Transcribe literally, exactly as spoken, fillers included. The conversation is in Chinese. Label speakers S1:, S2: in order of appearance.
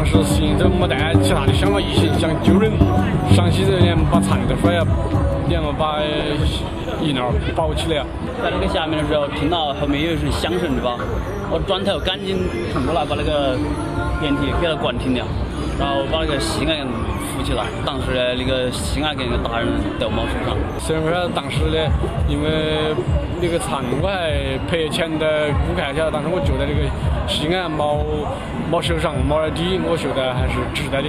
S1: 时事情都没带其他的想法，一心想救人。上去这连把肠子摔了，然后把婴儿抱起来。
S2: 在那个下面的时候，听到后面有一声响声，对吧？我转头赶紧冲过来，把那个电梯给它关停了，然后把那个西安扶起来。当时的那个西安跟那个大人都没受伤。
S1: 虽然说当时呢，因为那个厂我还赔钱的顾客下，但是我觉得那个西安没没受伤，没得底，我觉得还是值得的。